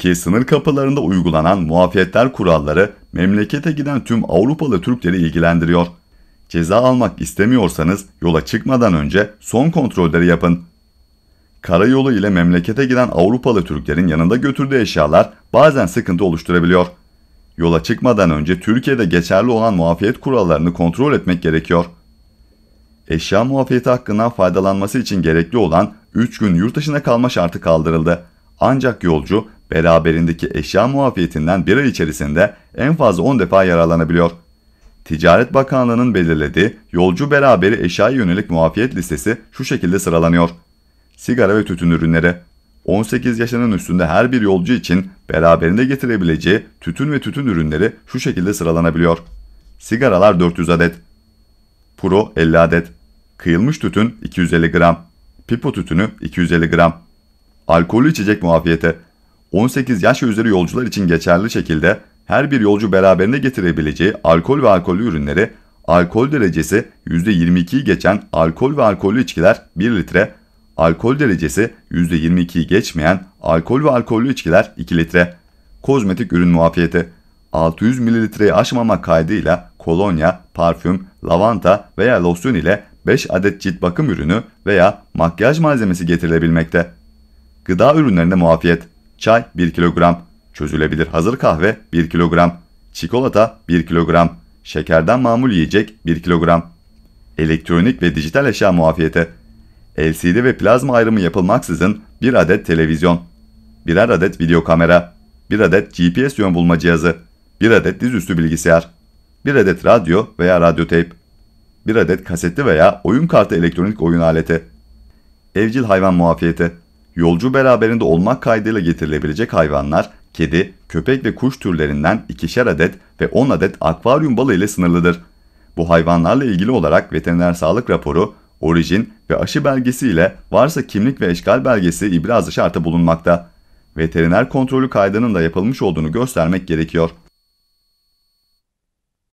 Türkiye sınır kapılarında uygulanan muafiyetler kuralları memlekete giden tüm Avrupalı Türkleri ilgilendiriyor. Ceza almak istemiyorsanız yola çıkmadan önce son kontrolleri yapın. Karayolu ile memlekete giden Avrupalı Türklerin yanında götürdüğü eşyalar bazen sıkıntı oluşturabiliyor. Yola çıkmadan önce Türkiye'de geçerli olan muafiyet kurallarını kontrol etmek gerekiyor. Eşya muafiyeti hakkından faydalanması için gerekli olan 3 gün yurt dışına kalma şartı kaldırıldı. Ancak yolcu beraberindeki eşya muafiyetinden bir ay içerisinde en fazla 10 defa yararlanabiliyor. Ticaret Bakanlığı'nın belirlediği yolcu beraberi eşyaya yönelik muafiyet listesi şu şekilde sıralanıyor. Sigara ve tütün ürünleri. 18 yaşının üstünde her bir yolcu için beraberinde getirebileceği tütün ve tütün ürünleri şu şekilde sıralanabiliyor. Sigaralar 400 adet. Puro 50 adet. Kıyılmış tütün 250 gram. Pipo tütünü 250 gram. Alkollü içecek muafiyeti. 18 yaş ve üzeri yolcular için geçerli şekilde her bir yolcu beraberinde getirebileceği alkol ve alkollü ürünleri, alkol derecesi %22'yi geçen alkol ve alkollü içkiler 1 litre, alkol derecesi %22'yi geçmeyen alkol ve alkollü içkiler 2 litre. Kozmetik ürün muafiyeti. 600 mililitreyi aşmamak kaydıyla kolonya, parfüm, lavanta veya losyon ile 5 adet cilt bakım ürünü veya makyaj malzemesi getirilebilmekte. Gıda ürünlerinde muafiyet. Çay 1 kilogram, çözülebilir hazır kahve 1 kilogram, çikolata 1 kilogram, şekerden mamul yiyecek 1 kilogram. Elektronik ve dijital eşya muafiyeti. LCD ve plazma ayrımı yapılmaksızın 1 adet televizyon, 1 adet video kamera, 1 adet GPS yön bulma cihazı, 1 adet dizüstü bilgisayar, 1 adet radyo veya radyo teyp, 1 adet kasetli veya oyun kartı elektronik oyun aleti. Evcil hayvan muafiyeti. Yolcu beraberinde olmak kaydıyla getirilebilecek hayvanlar, kedi, köpek ve kuş türlerinden 2'şer adet ve 10 adet akvaryum balığı ile sınırlıdır. Bu hayvanlarla ilgili olarak veteriner sağlık raporu, orijin ve aşı belgesi ile varsa kimlik ve eşgal belgesi ibrazı şartı bulunmakta. Veteriner kontrolü kaydının da yapılmış olduğunu göstermek gerekiyor.